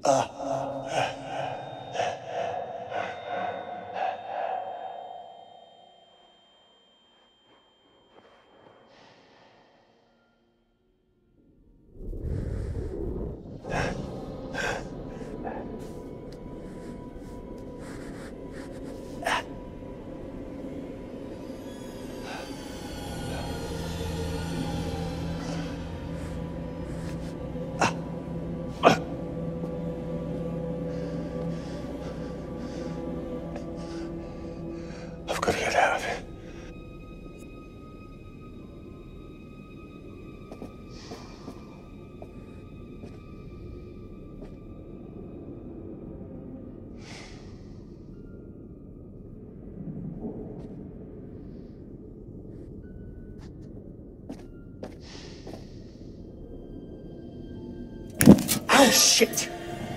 I've got to get out of here. Oh, shit!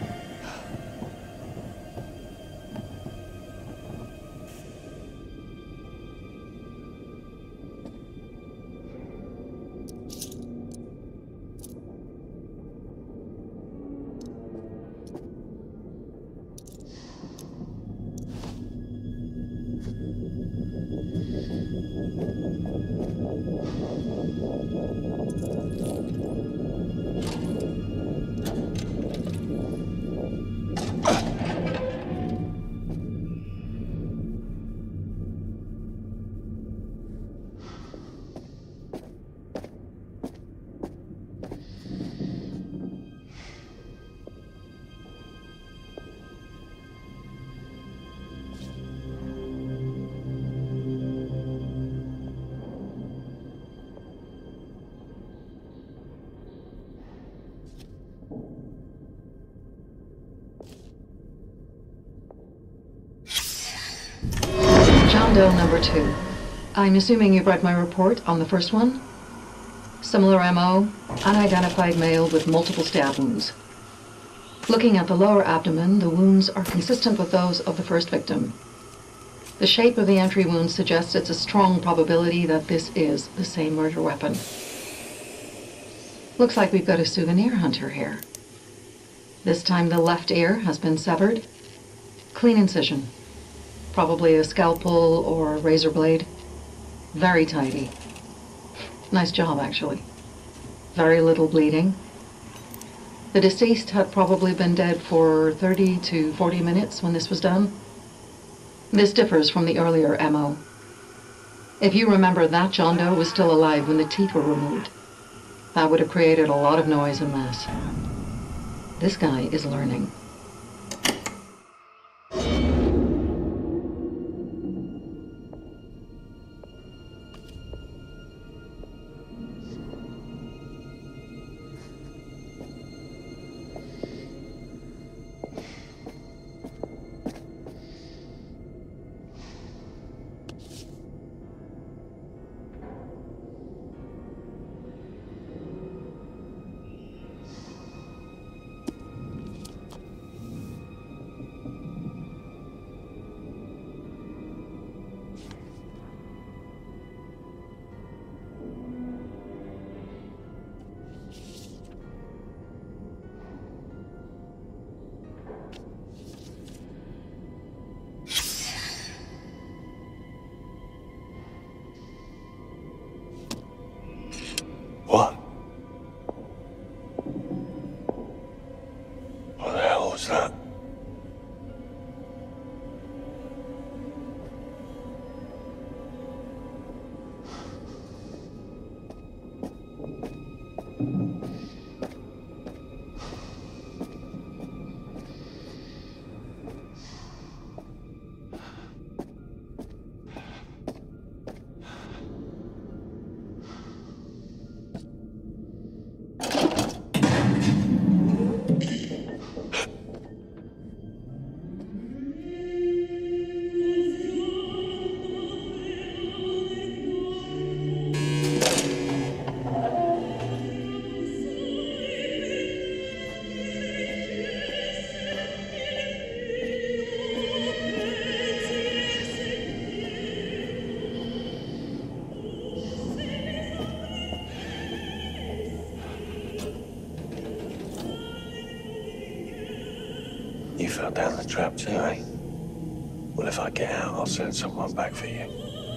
John Doe number 2. I'm assuming you've read my report on the first one? Similar MO, unidentified male with multiple stab wounds. Looking at the lower abdomen, the wounds are consistent with those of the first victim. The shape of the entry wound suggests it's a strong probability that this is the same murder weapon. Looks like we've got a souvenir hunter here. This time the left ear has been severed. Clean incision. Probably a scalpel or a razor blade. Very tidy. Nice job, actually. Very little bleeding. The deceased had probably been dead for 30 to 40 minutes when this was done. This differs from the earlier MO. If you remember, that John Doe was still alive when the teeth were removed. That would have created a lot of noise and mess. This guy is learning. What? What the hell was that? You fell down the trap too, eh? Well, if I get out, I'll send someone back for you.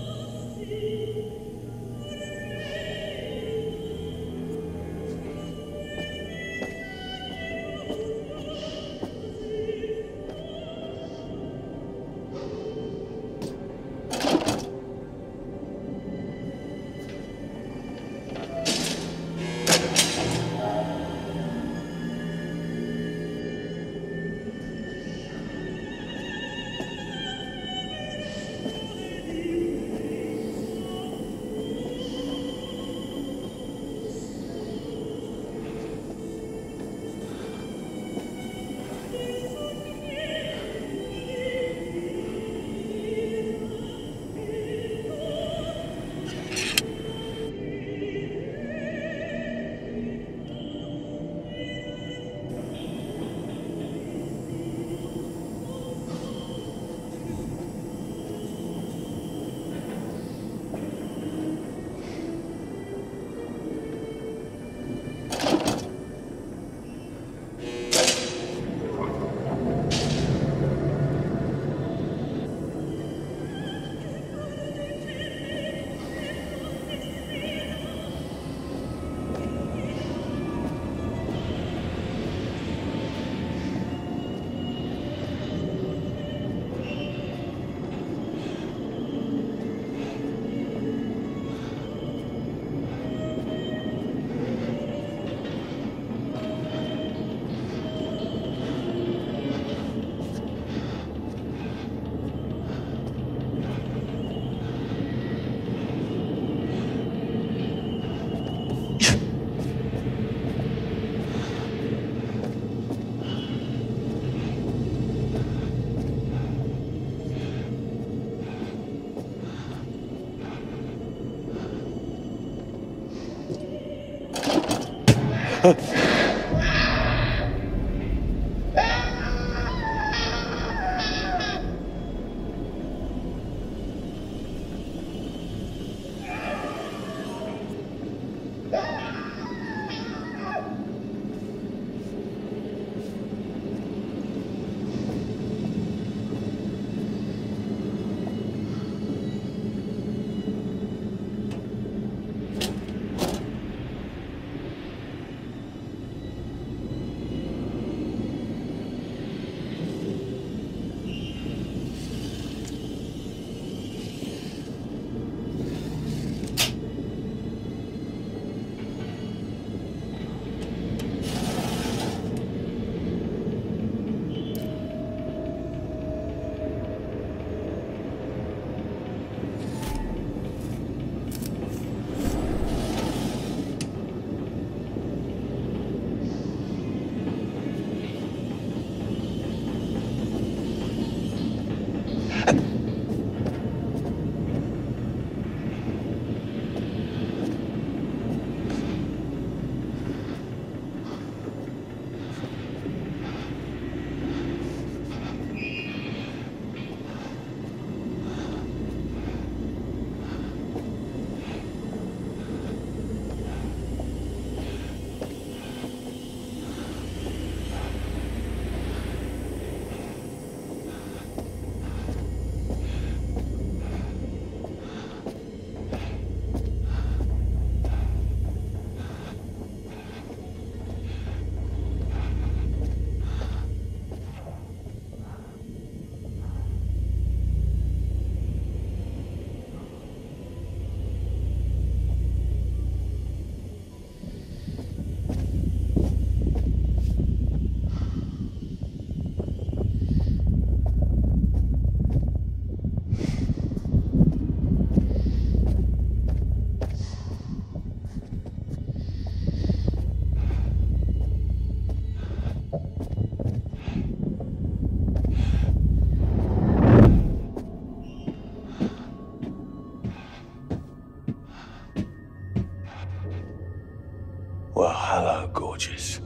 Well, hello, gorgeous.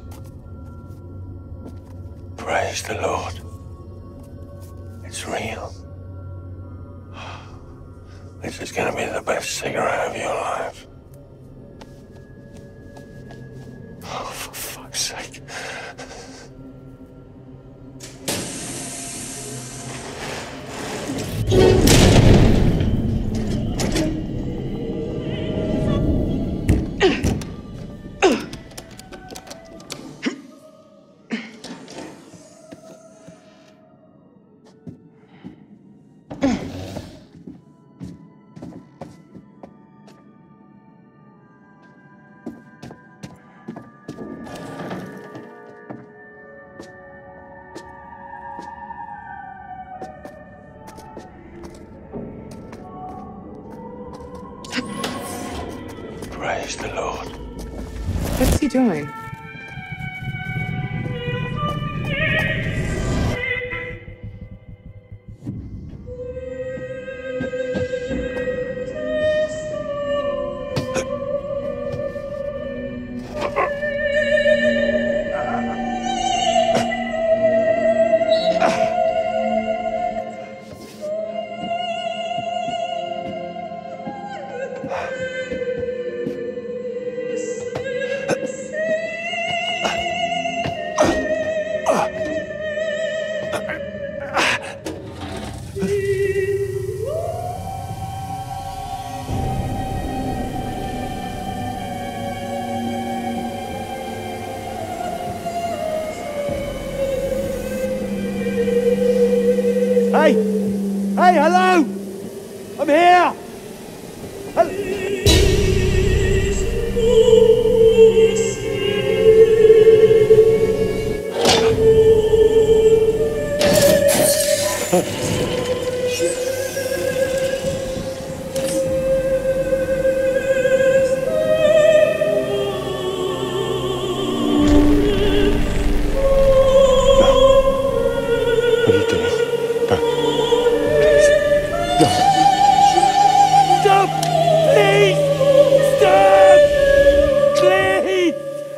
Praise the Lord. It's real. This is gonna be the best cigarette of your life. Oh, for fuck's sake. Praise the Lord. What's he doing? Hey! Hey, hello! I'm here! What are you doing? Stop! Please! Stop! Please!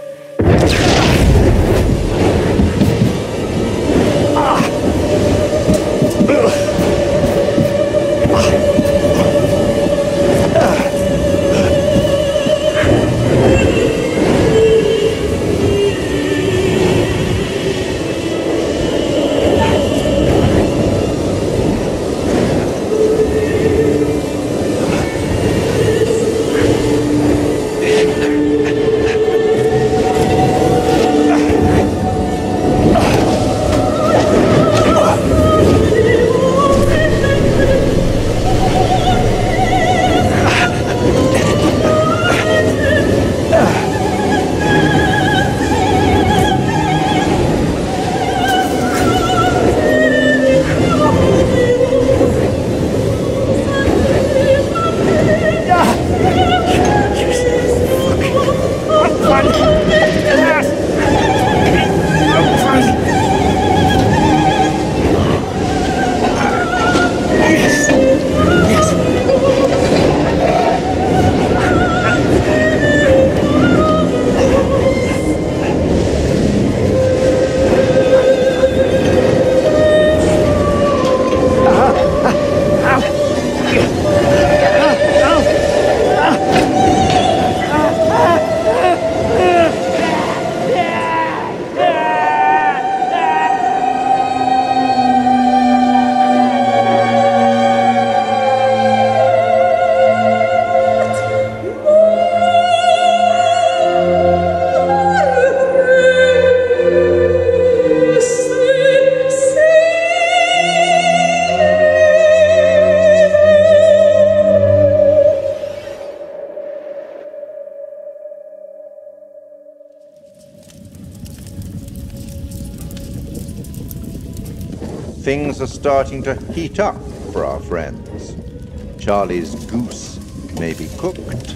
Things are starting to heat up for our friends. Charlie's goose may be cooked.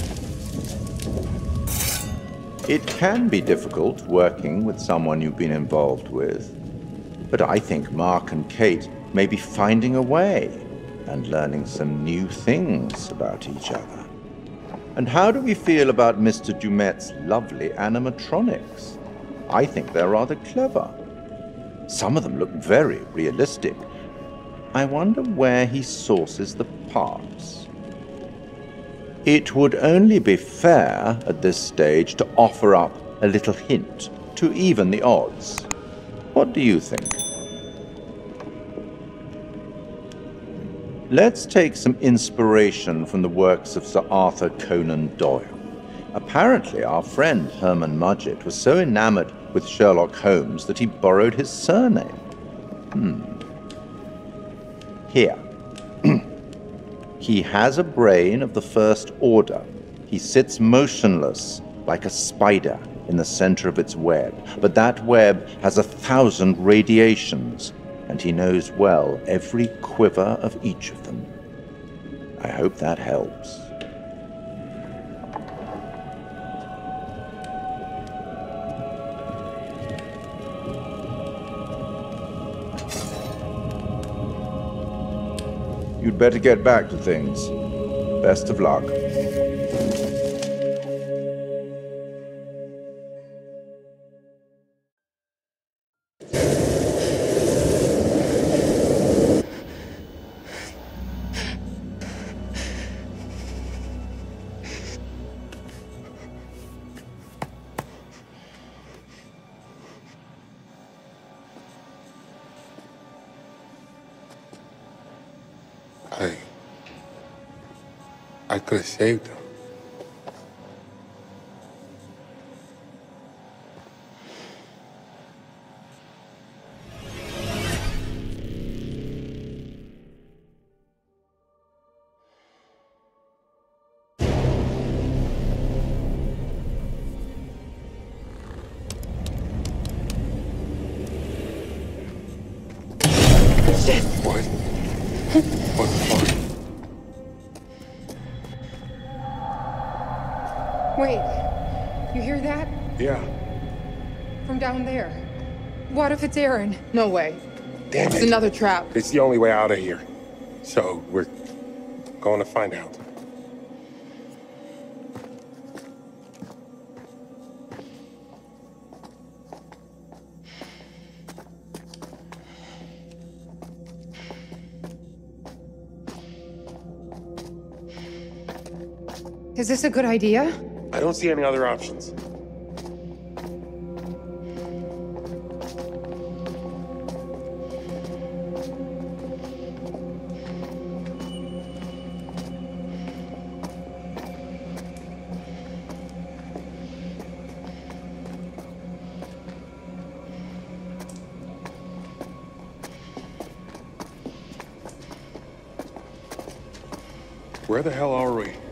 It can be difficult working with someone you've been involved with, but I think Mark and Kate may be finding a way and learning some new things about each other. And how do we feel about Mr. Dumet's lovely animatronics? I think they're rather clever. Some of them look very realistic. I wonder where he sources the parts. It would only be fair at this stage to offer up a little hint to even the odds. What do you think? Let's take some inspiration from the works of Sir Arthur Conan Doyle. Apparently, our friend Herman Mudgett was so enamored with Sherlock Holmes that he borrowed his surname. Here. He has a brain of the first order. He sits motionless like a spider in the center of its web, but that web has 1,000 radiations, and he knows well every quiver of each of them. I hope that helps. You'd better get back to things. Best of luck. I could have saved him. Shit! What? What the fuck? Wait, you hear that? Yeah. From down there. What if it's Aaron? No way. Damn It's it. another trap. It's the only way out of here. So we're going to find out. Is this a good idea? I don't see any other options. Where the hell are we?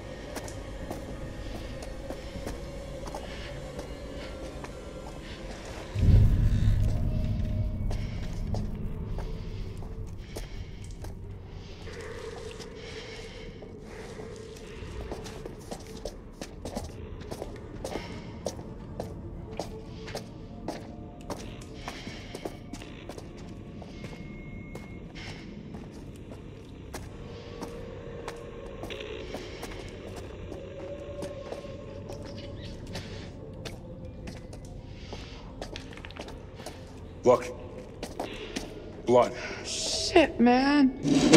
Look. Blood. Shit, man.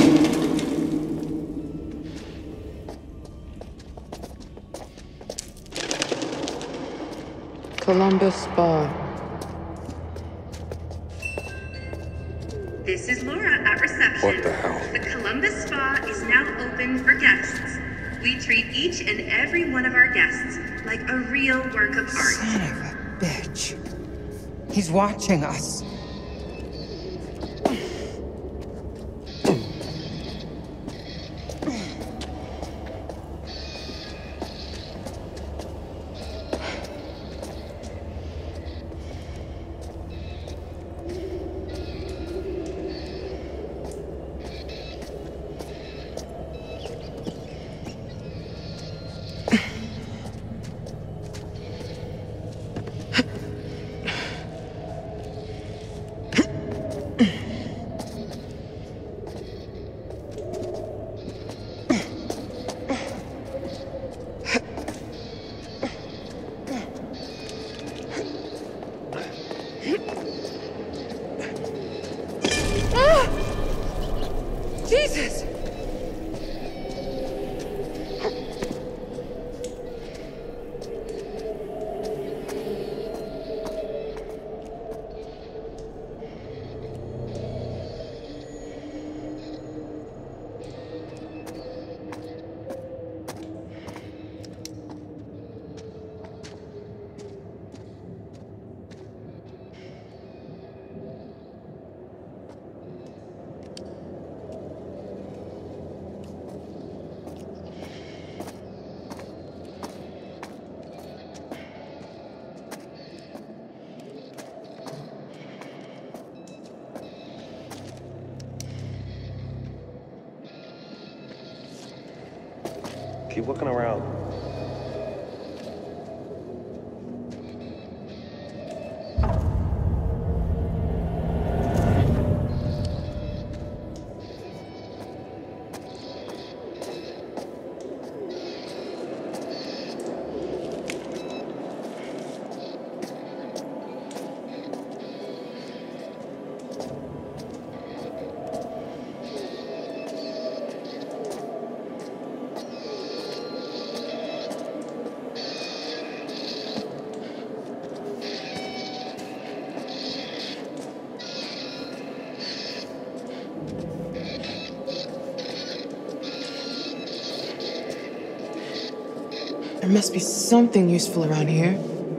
Columbus Spa. This is Laura at reception. What the hell? The Columbus Spa is now open for guests. We treat each and every one of our guests like a real work of art. Son of a bitch. He's watching us. Jesus! Keep looking around. There must be something useful around here.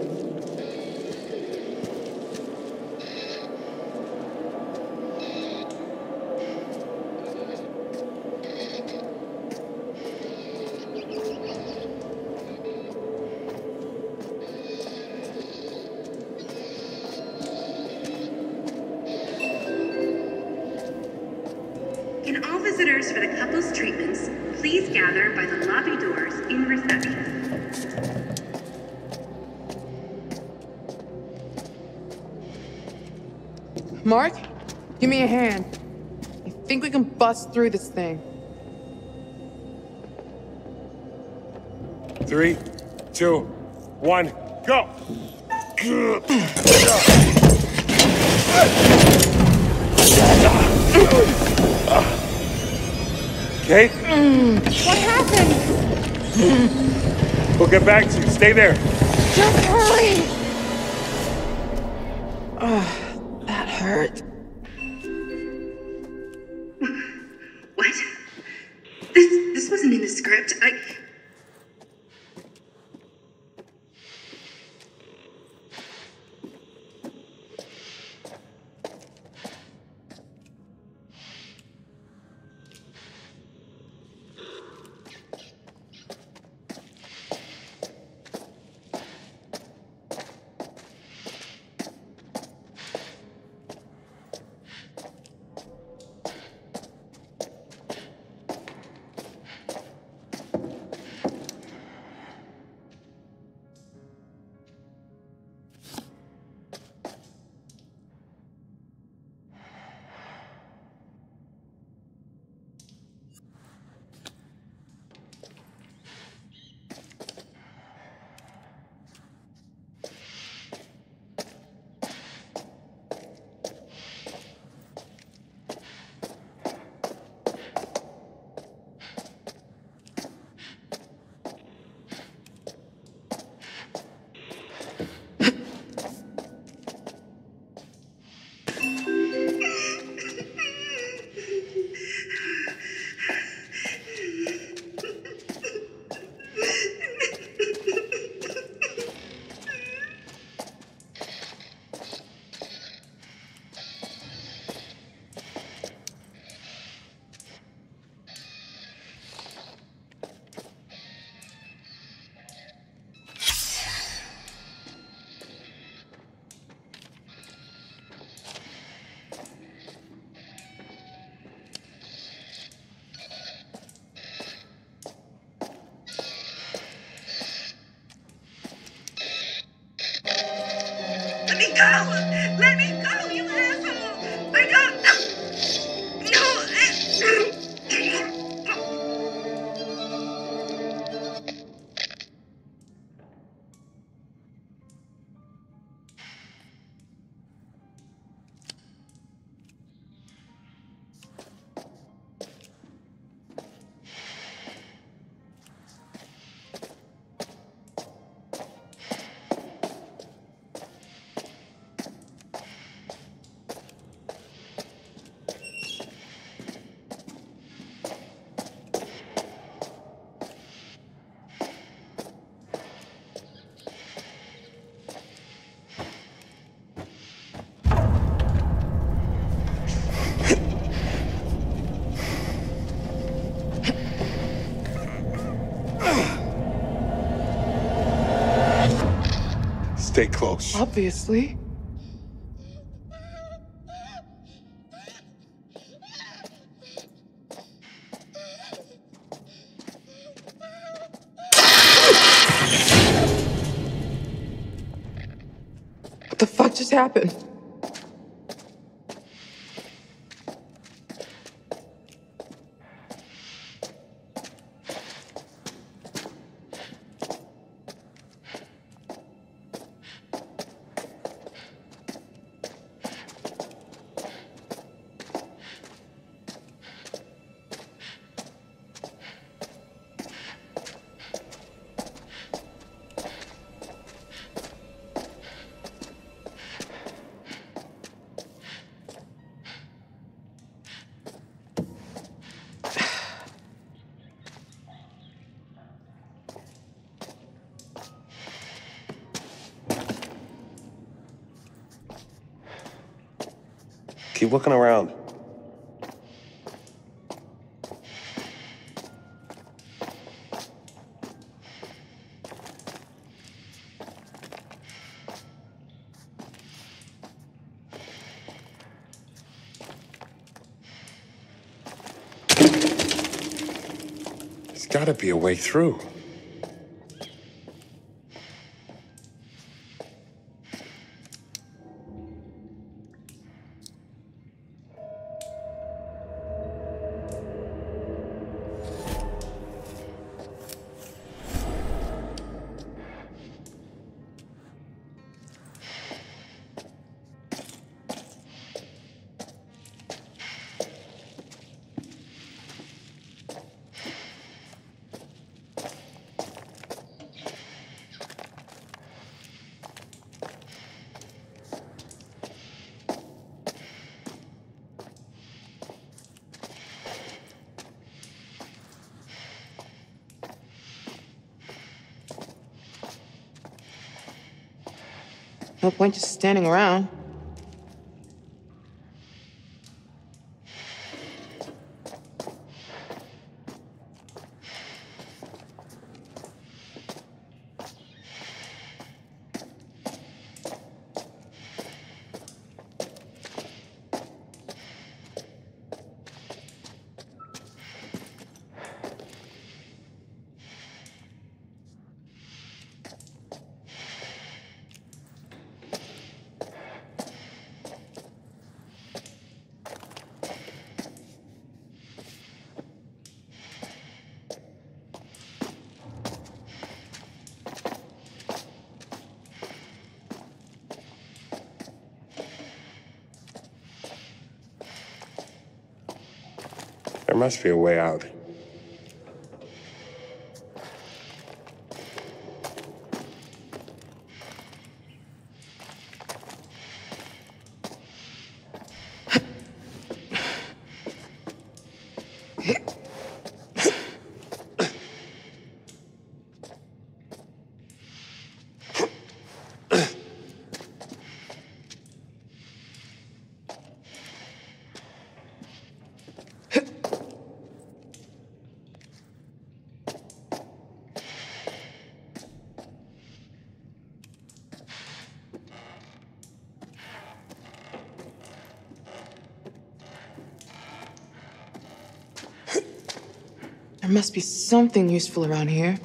Can all visitors for the couple's treatments please gather by the lobby doors in reception? Mark, give me a hand. I think we can bust through this thing. 3, 2, 1, go! Okay? What happened? We'll get back to you. Stay there. Just hurry! That hurt. What? This wasn't in the script. Let me go! Let me go, you asshole! I don't... No! Stay close. Obviously. What the fuck just happened? Keep looking around. There's gotta be a way through. No point just standing around. There must be a way out. There must be something useful around here.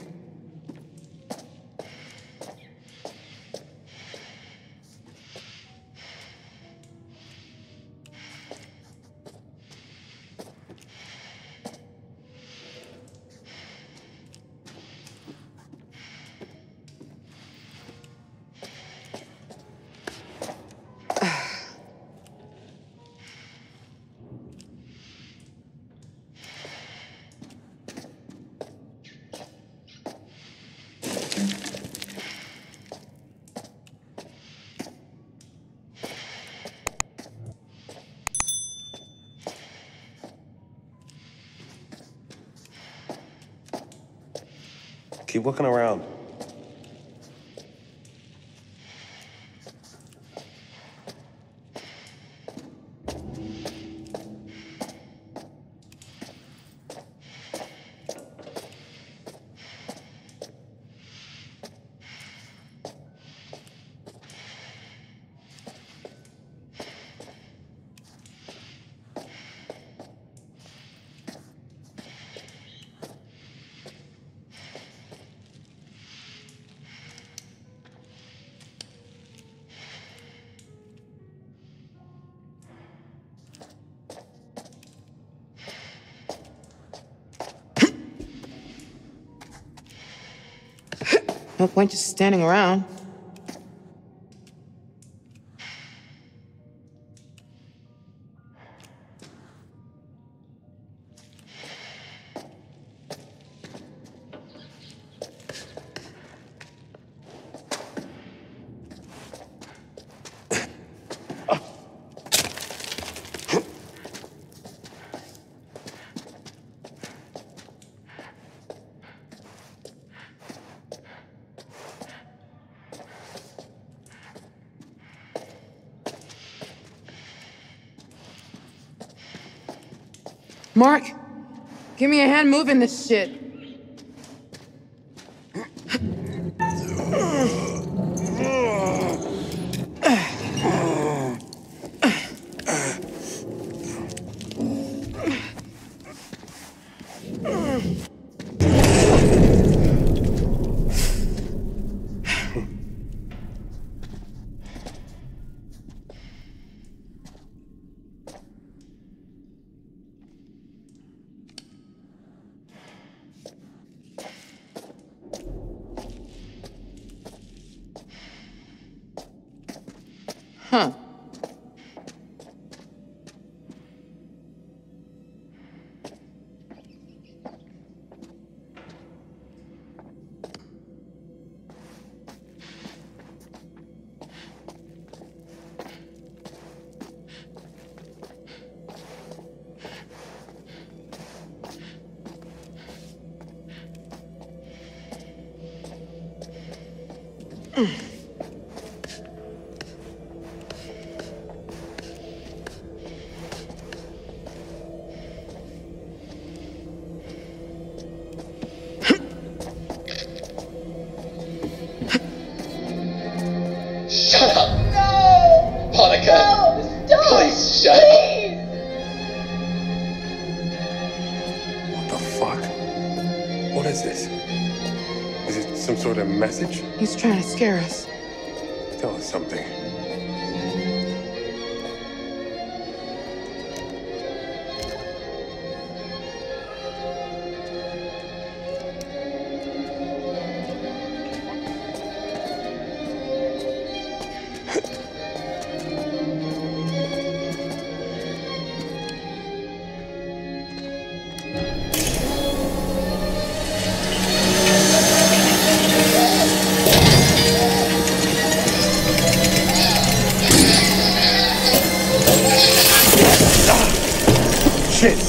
Keep looking around. No point just standing around. Mark, give me a hand moving this shit. Huh. Shut up! No! Monica! No! Stop! Please, shut up! What the fuck? What is this? Is it some sort of message? He's trying to scare us. Tell us something. Shit!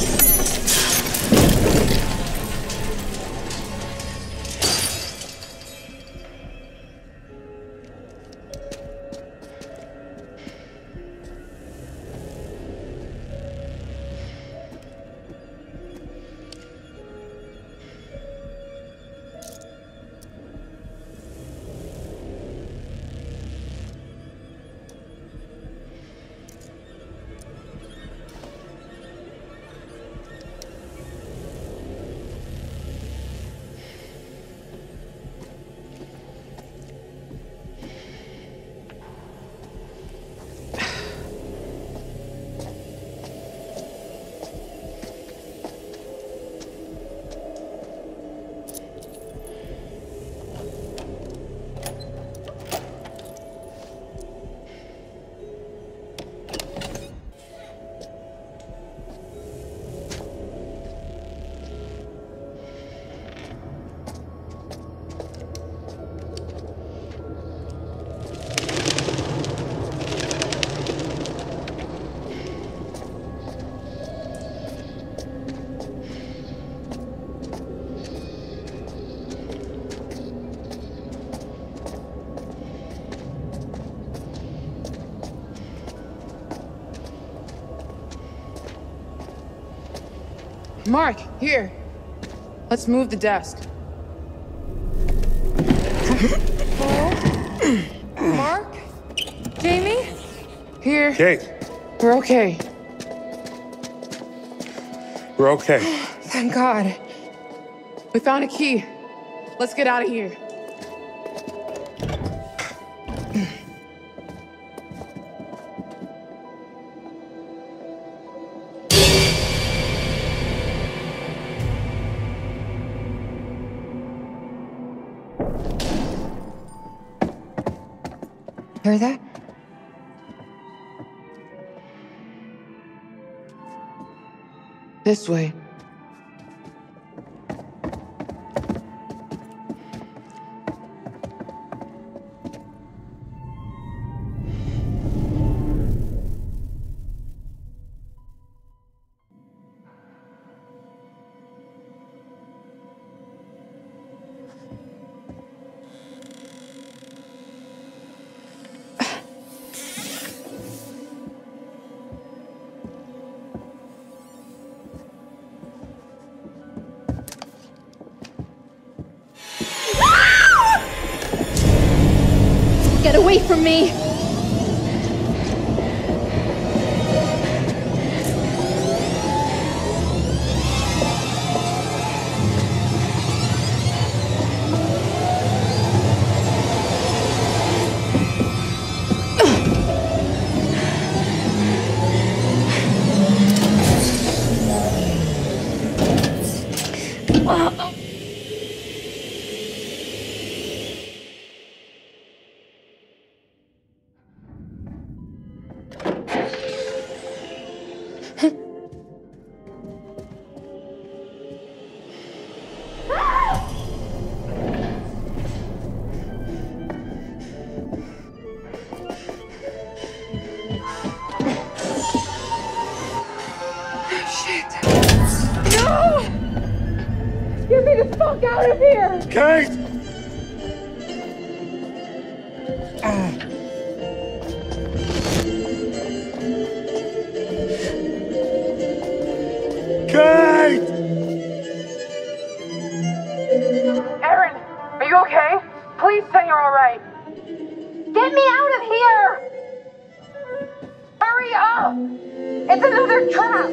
Mark, here. Let's move the desk. Mark? Jamie? Here. Kate, We're okay. we're okay. Thank God. We found a key. Let's get out of here. Hear that? This way. Get away from me! Get me the fuck out of here! Kate! Kate! Erin, are you okay? Please say you're alright. Get me out of here! Hurry up! It's another trap!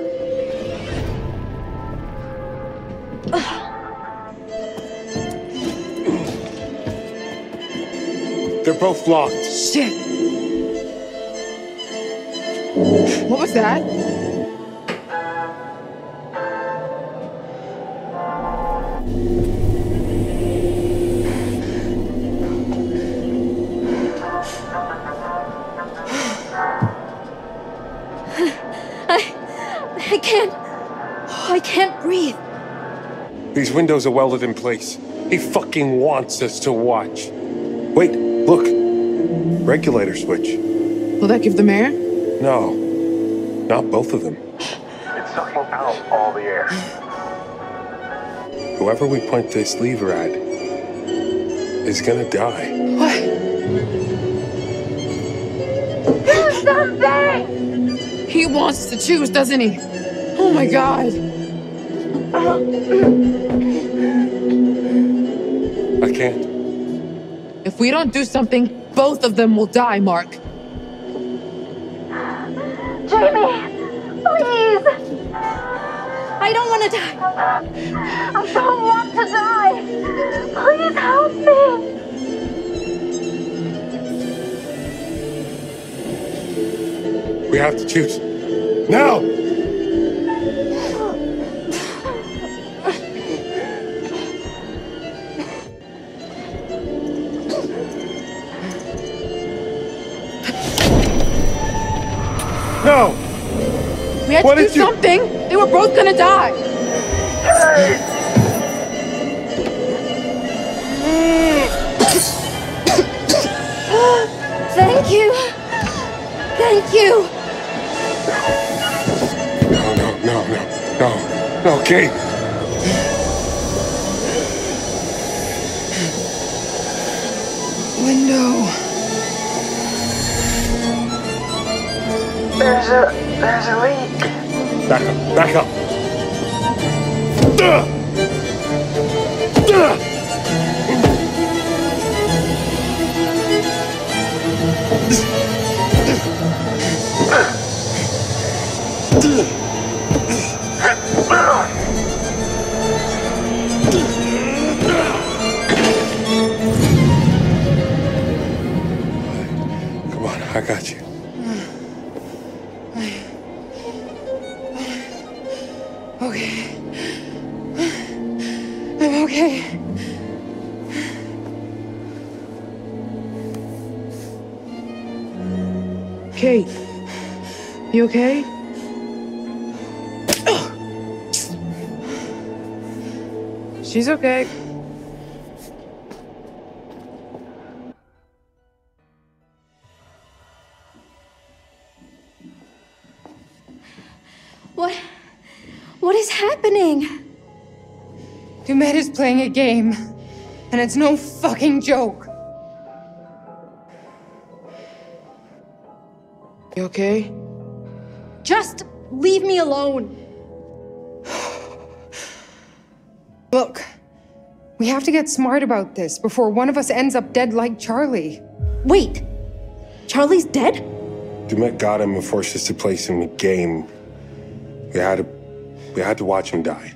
They're both locked. Shit! What was that? I can't breathe. These windows are welded in place. He fucking wants us to watch. Wait, look. Regulator switch. Will that give them air? No, not both of them. It's sucking out all the air. Whoever we point this lever at is gonna die. What? Do something! He wants to choose, doesn't he? Oh my god. I can't. If we don't do something, both of them will die, Mark. Jamie! Please! I don't want to die. I don't want to die. Please help me. We have to choose. Now! No! We had to do something! They were both gonna die! Thank you! Thank you! No, Kate! Window. There's a leak. Back up. Come on, I got you. Okay. I'm okay. Kate, you okay? She's okay. What is happening? Dumet is playing a game, and it's no fucking joke. You okay? Just leave me alone. Look, we have to get smart about this before one of us ends up dead like Charlie. Wait. Charlie's dead? Dumet got him and forced us to play some game. We had to watch him die.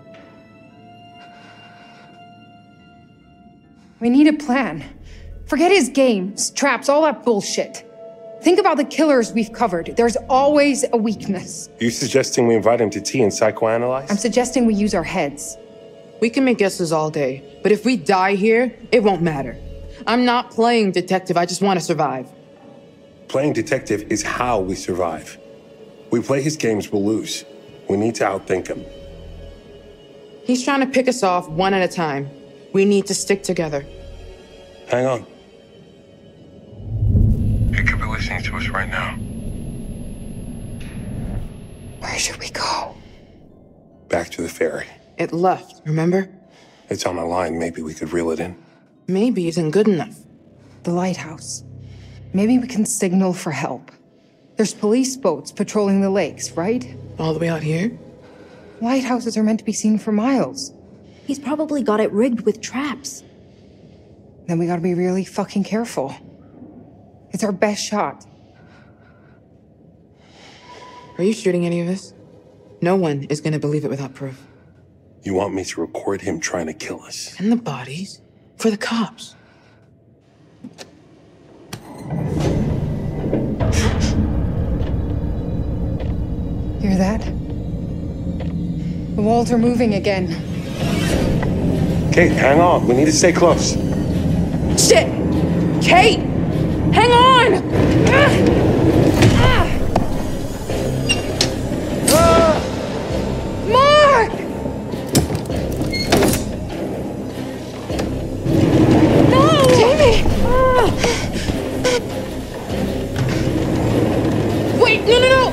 We need a plan. Forget his games, traps, all that bullshit. Think about the killers we've covered. There's always a weakness. Are you suggesting we invite him to tea and psychoanalyze? I'm suggesting we use our heads. We can make guesses all day, but if we die here, it won't matter. I'm not playing detective, I just want to survive. Playing detective is how we survive. We play his games, we'll lose. We need to outthink him. He's trying to pick us off one at a time. We need to stick together. Hang on. He could be listening to us right now. Where should we go? Back to the ferry. It left, remember? It's on a line, maybe we could reel it in. Maybe isn't good enough. The lighthouse. Maybe we can signal for help. There's police boats patrolling the lakes, right? All the way out here? Lighthouses are meant to be seen for miles. He's probably got it rigged with traps. Then we gotta be really fucking careful. It's our best shot. Are you shooting any of this? No one is gonna believe it without proof. You want me to record him trying to kill us? And the bodies? For the cops. Hear that? The walls are moving again. Kate, hang on. We need to stay close. Shit! Kate! Hang on! Mark! No! Jamie! Wait, no!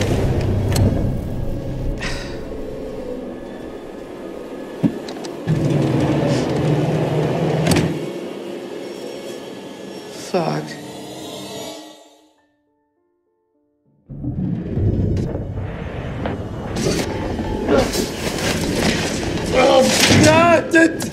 Fuck. Oh, God!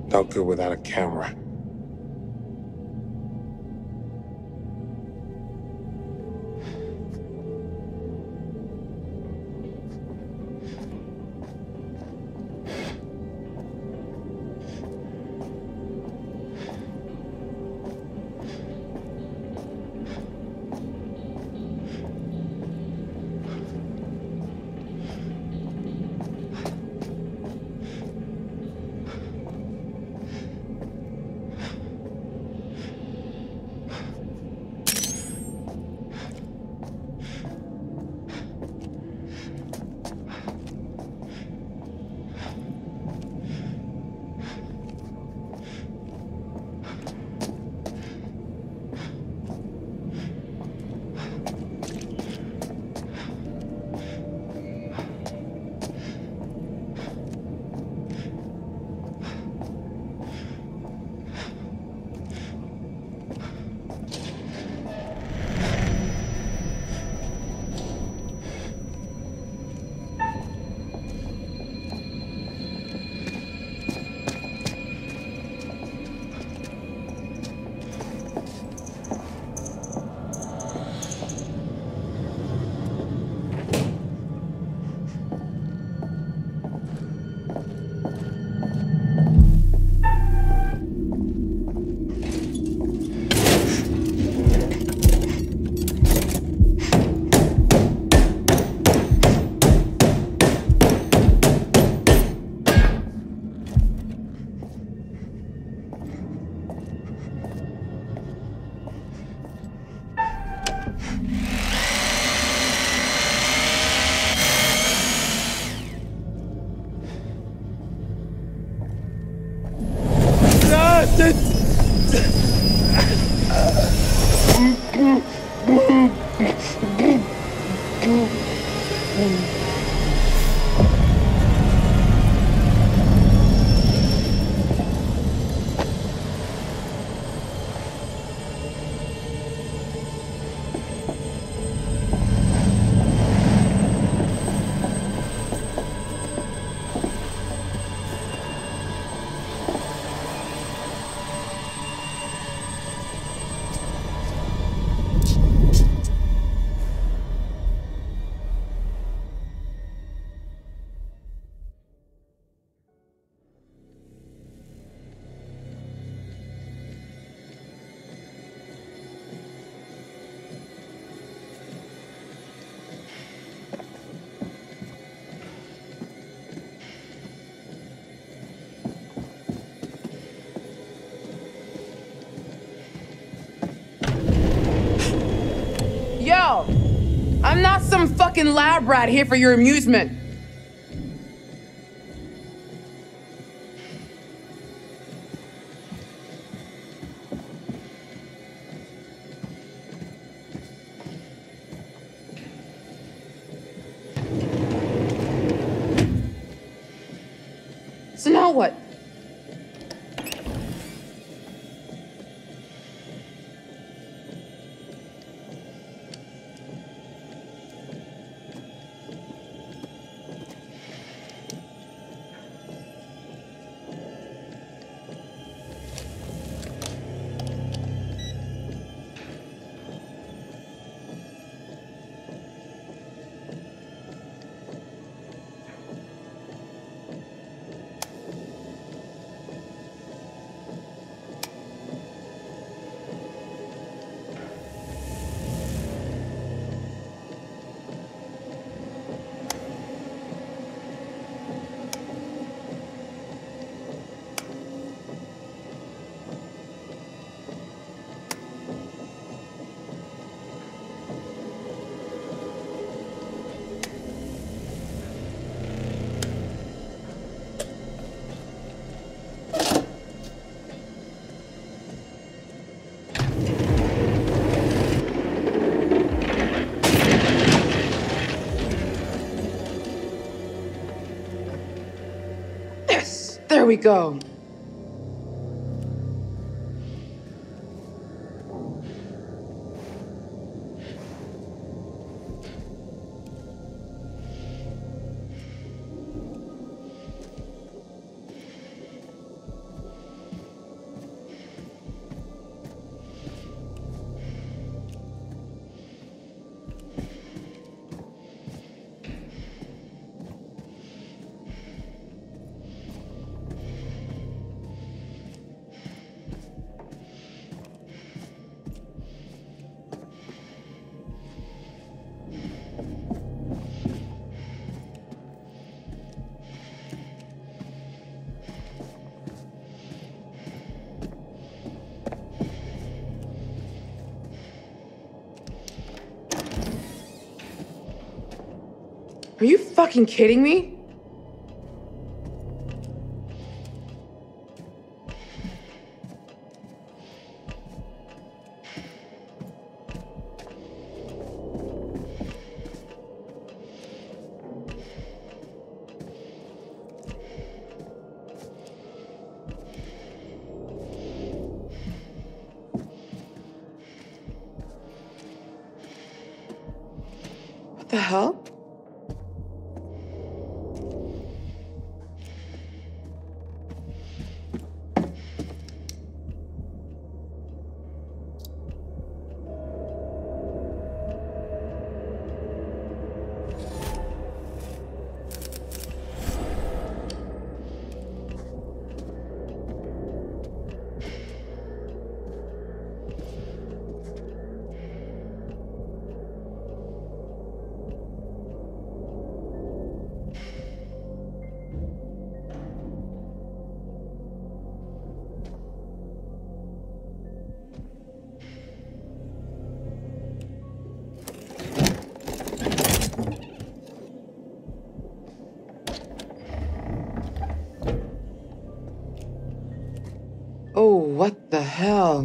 No good without a camera. Yo! I'm not some fucking lab rat here for your amusement. So now what? There we go. Are you fucking kidding me? What the hell? Oh, what the hell?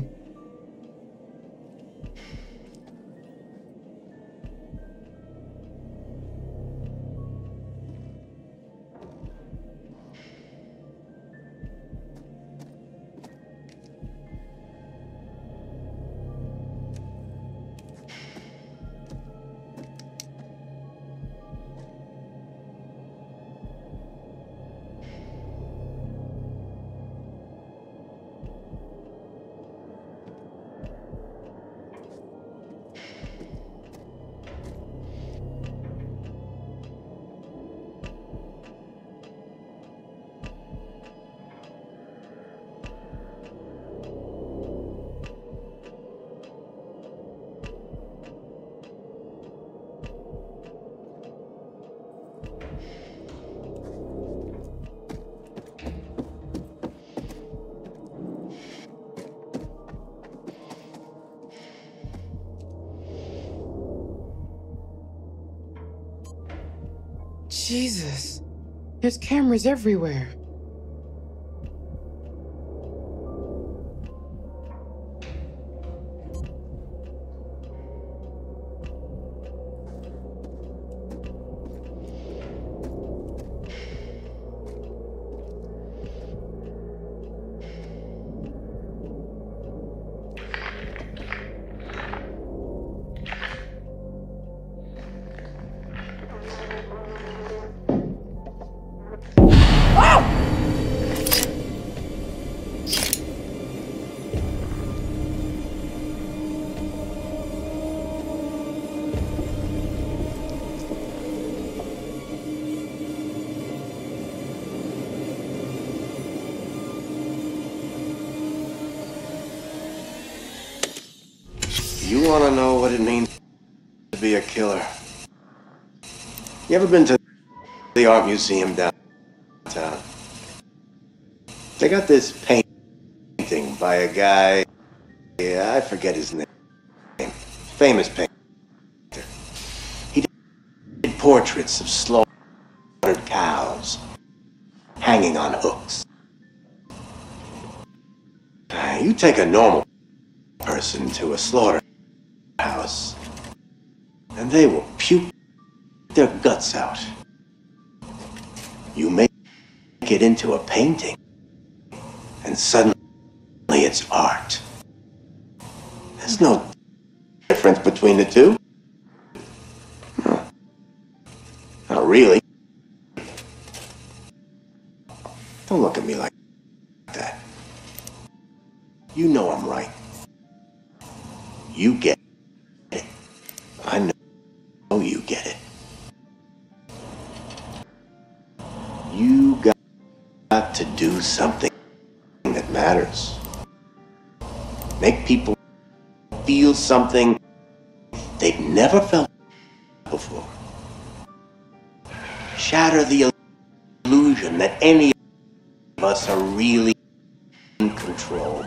Jesus. There's cameras everywhere. You want to know what it means to be a killer? You ever been to the art museum downtown? They got this painting by a guy, yeah, I forget his name. Famous painter. He did portraits of slaughtered cows hanging on hooks. You take a normal person to a slaughterhouse, and they will puke their guts out. You make it into a painting, and suddenly it's art. There's no difference between the two. No. Not really. Don't look at me like that. You know I'm right. You get it. I know you get it. You got to do something that matters. Make people feel something they've never felt before. Shatter the illusion that any of us are really in control.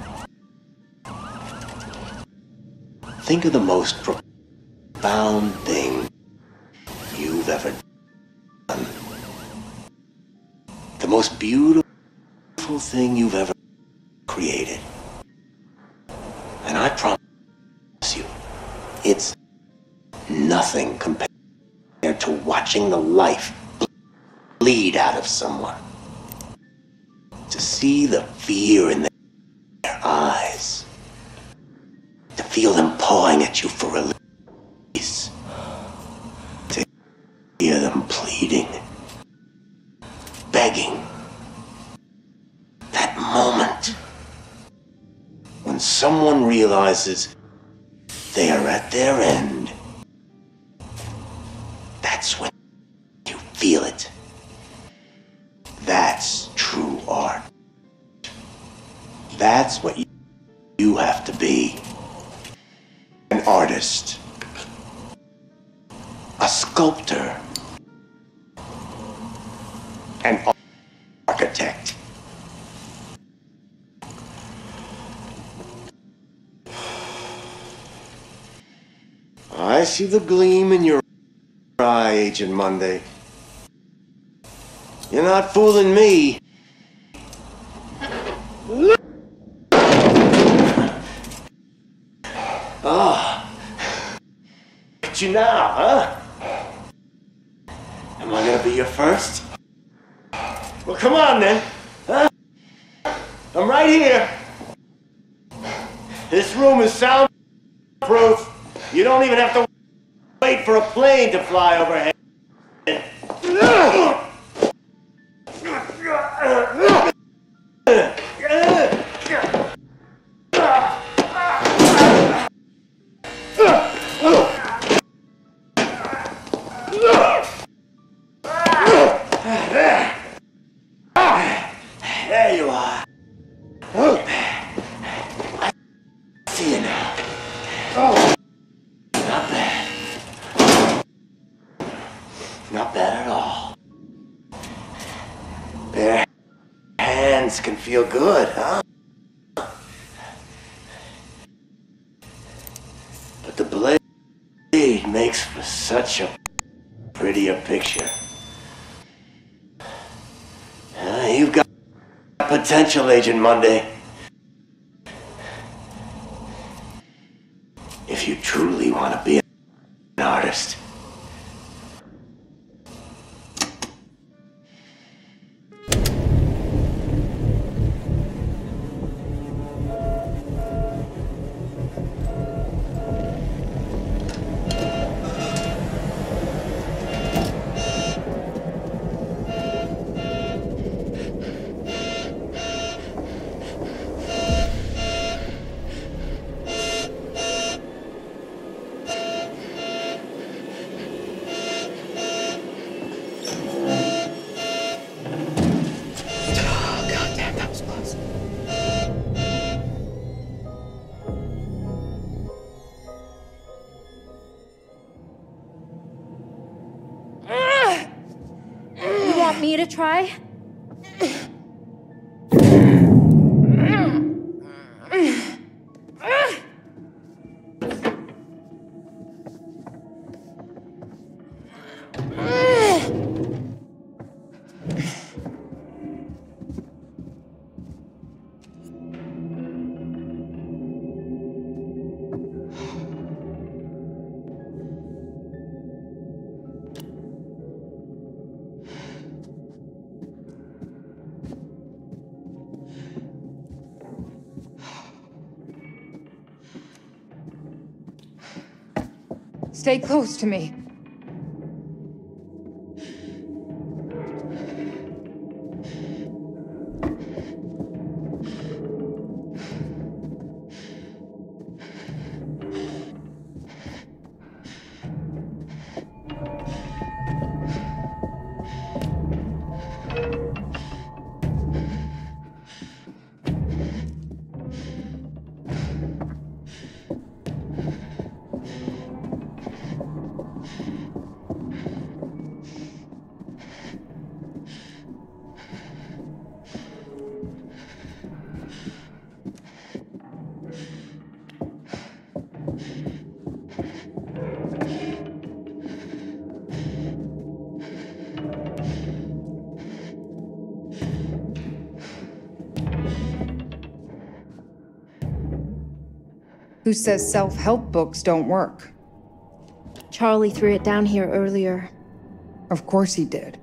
Think of the most profound thing you've ever The most beautiful thing you've ever created. And I promise you, it's nothing compared to watching the life bleed out of someone. To see the fear in their eyes. To feel them pawing at you for release. To hear them pleading, begging. That moment when someone realizes they are at their end. That's when you feel it. That's true art. That's what you have to be. An artist. A sculptor. An architect. I see the gleam in your eye, Agent Monday. You're not fooling me. Ah. Look at you now, huh? Am I gonna be your first? Well, come on then, huh? I'm right here. This room is soundproof. You don't even have to wait for a plane to fly overhead. There you are. I see you now. Oh. Not bad. Not bad at all. Bare hands can feel good, huh? But the blade makes for such a prettier picture. You've got potential, Agent Monday. If you truly want to be an artist. Want me to try? Stay close to me. who says self-help books don't work. Charlie threw it down here earlier. Of course he did.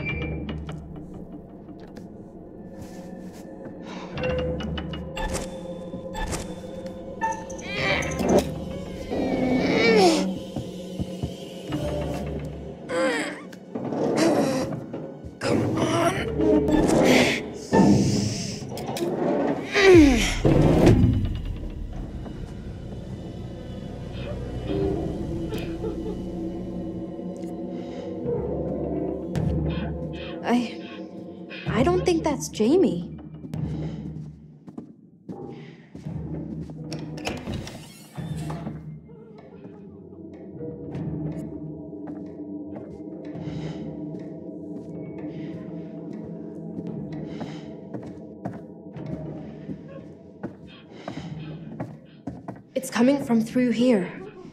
Come on. I don't think that's Jamie. It's coming from through here.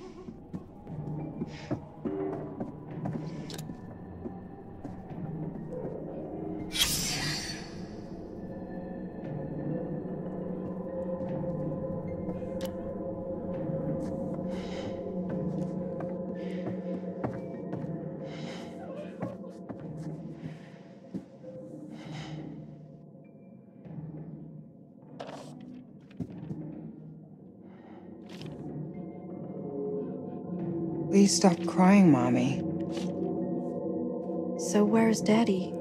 Please stop crying, Mommy. So where's Daddy?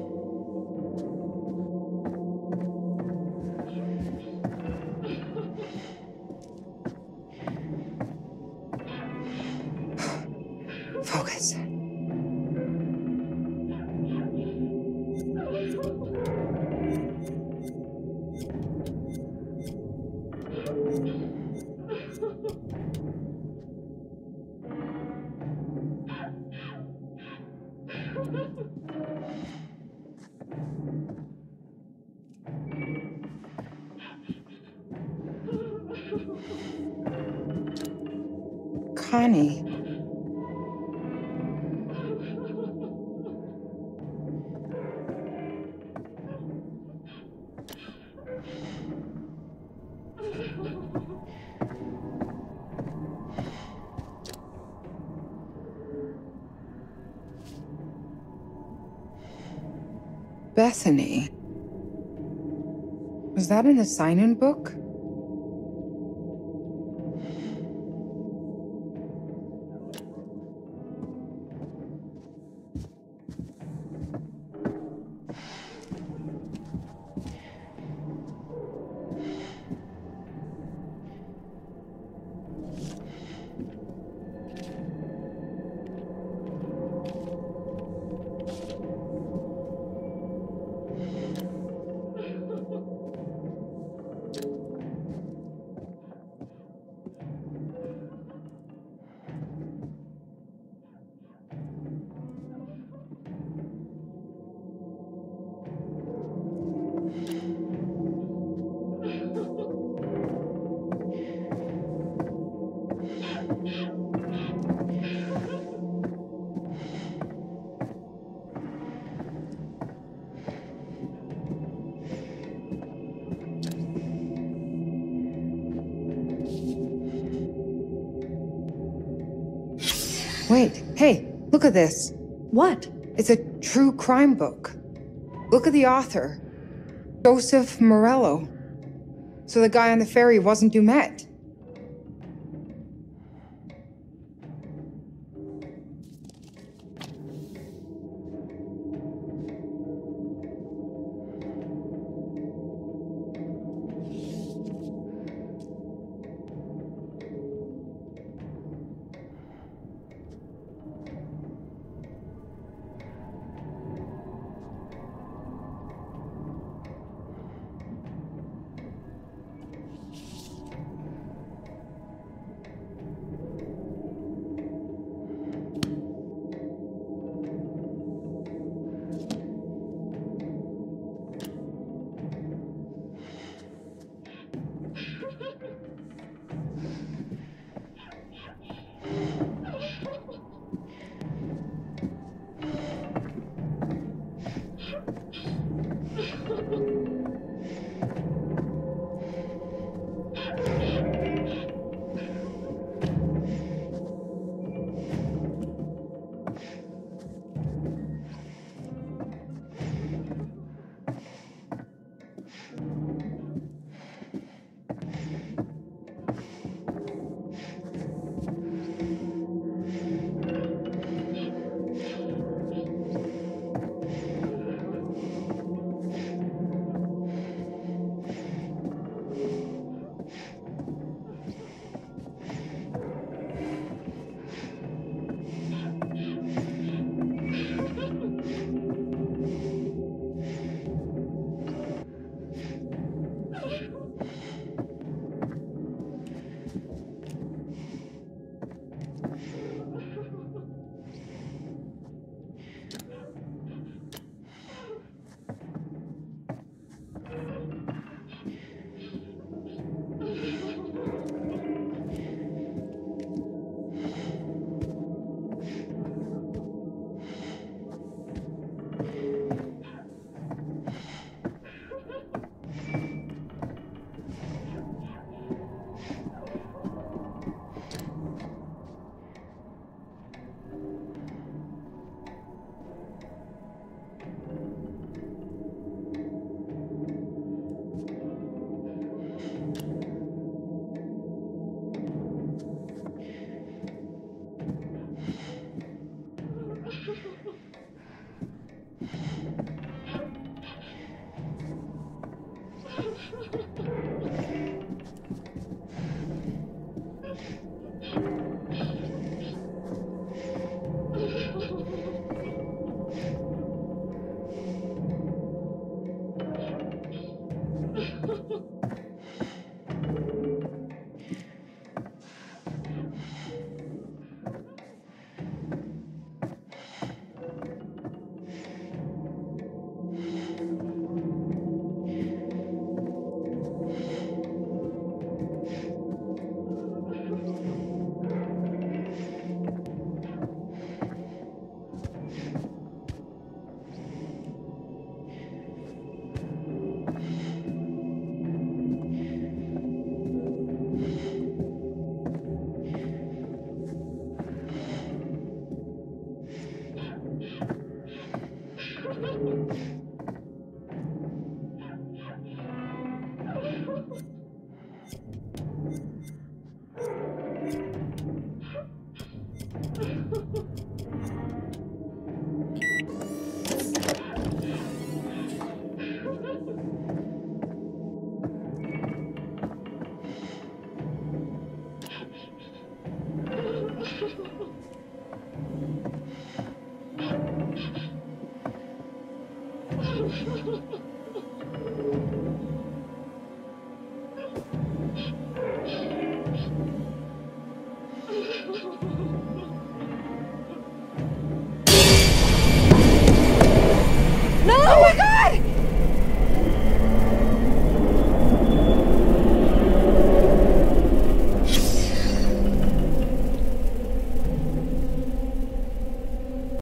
Focus. Connie. Bethany. Was that in the sign-in book? Wait, hey, look at this. What? It's a true crime book. Look at the author. Joseph Morello. So the guy on the ferry wasn't Dumet. Ha ha ha.